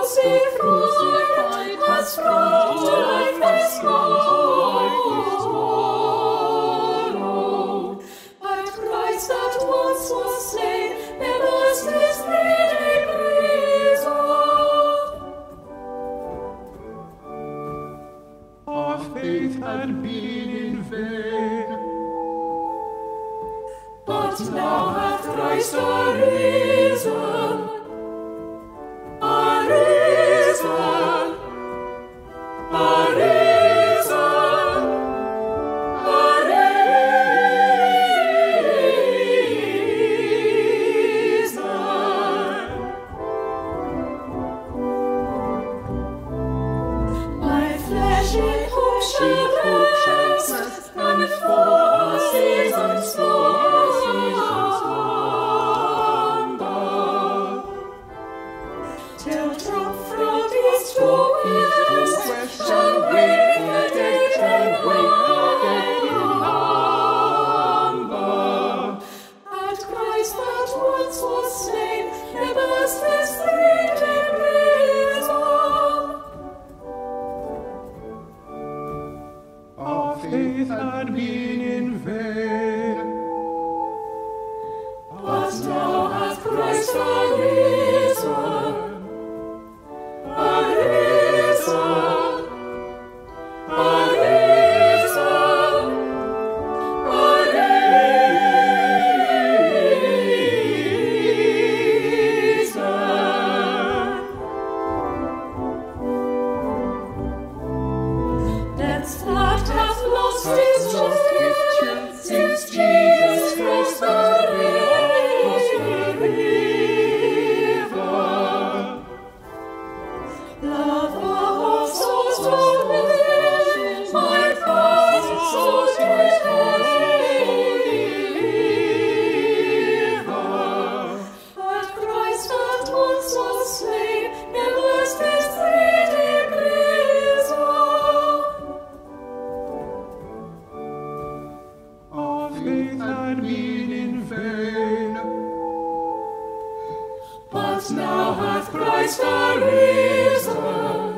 crucified, has brought to life this morrow. But Christ that once was slain, never his 3-day prison. Our faith had been in vain, but now hath Christ arisen, arisen, arisen, arisen. My flesh in hope shall rest, and for a season till drop from east to west, shall wake the dead and number. At Christ that once was slain, never this 3-day prison. our faith had been in vain, But now hath Christ arisen, arisen, arisen, arisen. Death's flood hath lost its chill, since Jesus Christ the river. Love of souls to live, my past soul to deliver. But Christ that once was slain, never this 3-day prison. our faith had been in vain, But now hath Christ arisen,